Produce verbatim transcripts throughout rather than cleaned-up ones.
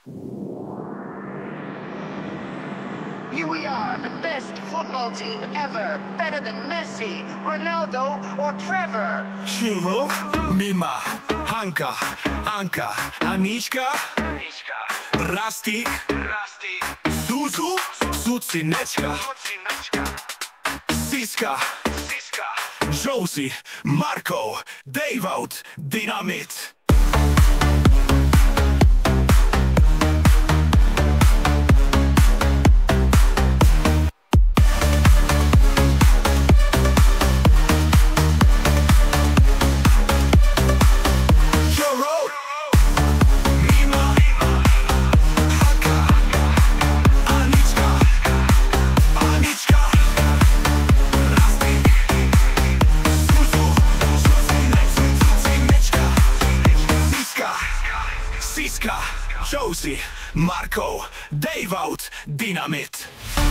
Here we are, the best football team ever. Better than Messi, Ronaldo, or Trevor. Siło, Mima, Hanka, Anka, Aniczka, Rastik, Zuzu, Sucineczka, Siska, Josie, Marco, Dawoud, Dynamit. Siska, Josie, Marco, Dawoud, Dynamit.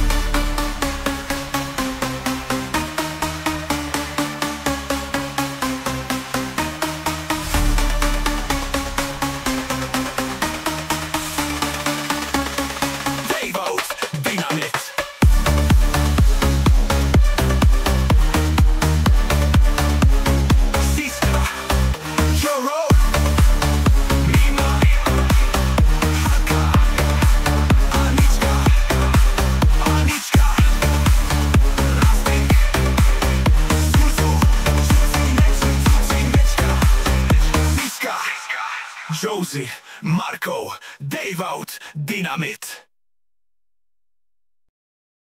Dawoud, Dynamit. Siska, Joro. Josie, Marco, Dawoud, Dynamit.